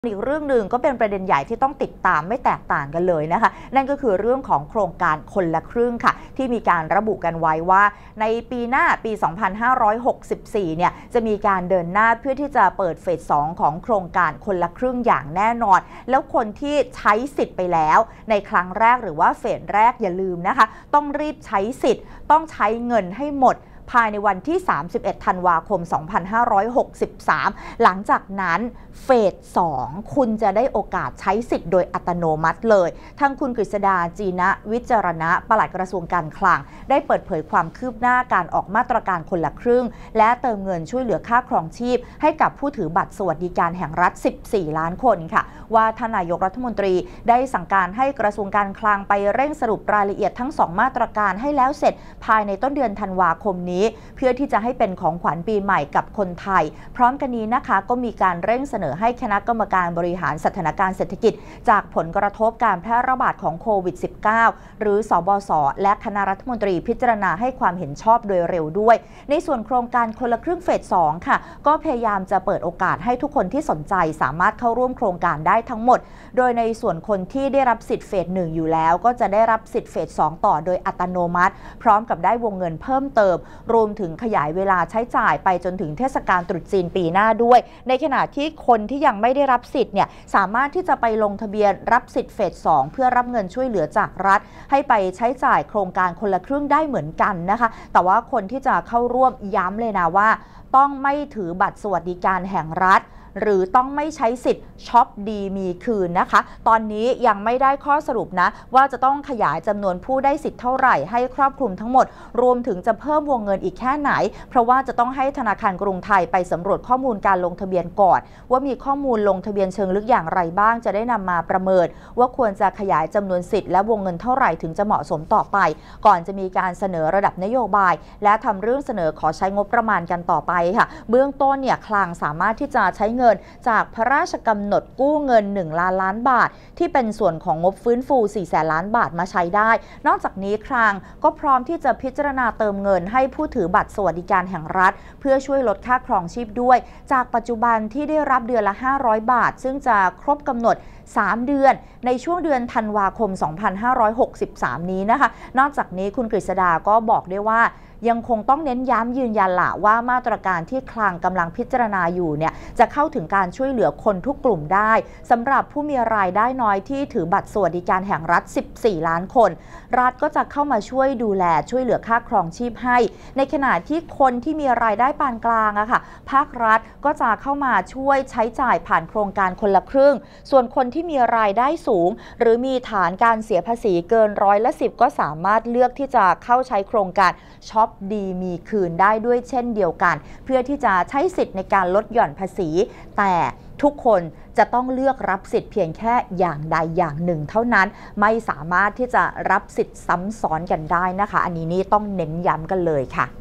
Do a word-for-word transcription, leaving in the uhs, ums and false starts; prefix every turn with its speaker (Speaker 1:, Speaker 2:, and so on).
Speaker 1: อีกเรื่องหนึ่งก็เป็นประเด็นใหญ่ที่ต้องติดตามไม่แตกต่างกันเลยนะคะนั่นก็คือเรื่องของโครงการคนละครึ่งค่ะที่มีการระบุกันไว้ว่าในปีหน้าปี สองพันห้าร้อยหกสิบสี่ เนี่ยจะมีการเดินหน้าเพื่อที่จะเปิดเฟส สอง ของโครงการคนละครึ่งอย่างแน่นอนแล้วคนที่ใช้สิทธิ์ไปแล้วในครั้งแรกหรือว่าเฟสแรกอย่าลืมนะคะต้องรีบใช้สิทธิ์ต้องใช้เงินให้หมดภายในวันที่ สามสิบเอ็ด ธันวาคม สองพันห้าร้อยหกสิบสาม หลังจากนั้นเฟส สอง คุณจะได้โอกาสใช้สิทธิ์โดยอัตโนมัติเลยทางคุณกฤษดา จีนะวิจารณะปลัดกระทรวงการคลังได้เปิดเผยความคืบหน้าการออกมาตรการคนละครึ่งและเติมเงินช่วยเหลือค่าครองชีพให้กับผู้ถือบัตรสวัสดิการแห่งรัฐ สิบสี่ ล้านคนค่ะว่าท่านนายกรัฐมนตรีได้สั่งการให้กระทรวงการคลังไปเร่งสรุปรายละเอียดทั้งสองมาตรการให้แล้วเสร็จภายในต้นเดือนธันวาคมนี้เพื่อที่จะให้เป็นของขวัญปีใหม่กับคนไทยพร้อมกันนี้นะคะก็มีการเร่งเสนอให้คณะกรรมการบริหารสถานการณ์เศรษฐกิจจากผลกระทบการแพร่ระบาดของโควิด สิบเก้า หรือสบสและคณะรัฐมนตรีพิจารณาให้ความเห็นชอบโดยเร็วด้วยในส่วนโครงการคนละครึ่งเฟส สอง ค่ะก็พยายามจะเปิดโอกาสให้ทุกคนที่สนใจสามารถเข้าร่วมโครงการได้ทั้งหมดโดยในส่วนคนที่ได้รับสิทธิ์เฟส หนึ่ง อยู่แล้วก็จะได้รับสิทธิ์เฟส สอง ต่อโดยอัตโนมัติพร้อมกับได้วงเงินเพิ่มเติมรวมถึงขยายเวลาใช้จ่ายไปจนถึงเทศกาลตรุษจีนปีหน้าด้วยในขณะที่คนที่ยังไม่ได้รับสิทธิ์เนี่ยสามารถที่จะไปลงทะเบียนรับสิทธิ์เฟส สอง เพื่อรับเงินช่วยเหลือจากรัฐให้ไปใช้จ่ายโครงการคนละครึ่งได้เหมือนกันนะคะแต่ว่าคนที่จะเข้าร่วมย้ำเลยนะว่าต้องไม่ถือบัตรสวัสดิการแห่งรัฐหรือต้องไม่ใช้สิทธิ์ช็อปดีมีคืนนะคะตอนนี้ยังไม่ได้ข้อสรุปนะว่าจะต้องขยายจำนวนผู้ได้สิทธิ์เท่าไหร่ให้ครอบคลุมทั้งหมดรวมถึงจะเพิ่มวงเงินอีกแค่ไหนเพราะว่าจะต้องให้ธนาคารกรุงไทยไปสำรวจข้อมูลการลงทะเบียนก่อนว่ามีข้อมูลลงทะเบียนเชิงลึกอย่างไรบ้างจะได้นำมาประเมินว่าควรจะขยายจำนวนสิทธิ์และวงเงินเท่าไหร่ถึงจะเหมาะสมต่อไปก่อนจะมีการเสนอระดับนโยบายและทำเรื่องเสนอขอใช้งบประมาณกันต่อไปค่ะเบื้องต้นเนี่ยคลังสามารถที่จะใช้เงินจากพระราชกำหนดกู้เงินหนึ่งล้านล้านบาทที่เป็นส่วนของงบฟื้นฟูสี่แสนล้านบาทมาใช้ได้นอกจากนี้คลังก็พร้อมที่จะพิจารณาเติมเงินให้ผู้ถือบัตรสวัสดิการแห่งรัฐเพื่อช่วยลดค่าครองชีพด้วยจากปัจจุบันที่ได้รับเดือนละห้าร้อยบาทซึ่งจะครบกำหนดสามเดือนในช่วงเดือนธันวาคมสองพันห้าร้อยหกสิบสามนี้นะคะนอกจากนี้คุณกฤษดาก็บอกด้วยว่ายังคงต้องเน้นย้ำยืนยันละว่ามาตรการที่คลังกำลังพิจารณาอยู่เนี่ยจะเข้าถึงการช่วยเหลือคนทุกกลุ่มได้สำหรับผู้มีรายได้น้อยที่ถือบัตรสวัสดิการแห่งรัฐสิบสี่ล้านคนรัฐก็จะเข้ามาช่วยดูแลช่วยเหลือค่าครองชีพให้ในขณะที่คนที่มีรายได้ปานกลางอะค่ะภาครัฐก็จะเข้ามาช่วยใช้จ่ายผ่านโครงการคนละครึ่งส่วนคนที่มีรายได้สูงหรือมีฐานการเสียภาษีเกินร้อยละสิบก็สามารถเลือกที่จะเข้าใช้โครงการช็อปดีมีคืนได้ด้วยเช่นเดียวกันเพื่อที่จะใช้สิทธิ์ในการลดหย่อนภาษีแต่ทุกคนจะต้องเลือกรับสิทธิ์เพียงแค่อย่างใดอย่างหนึ่งเท่านั้นไม่สามารถที่จะรับสิทธิ์ซ้ำซ้อนกันได้นะคะอันนี้นี่ต้องเน้นย้ำกันเลยค่ะ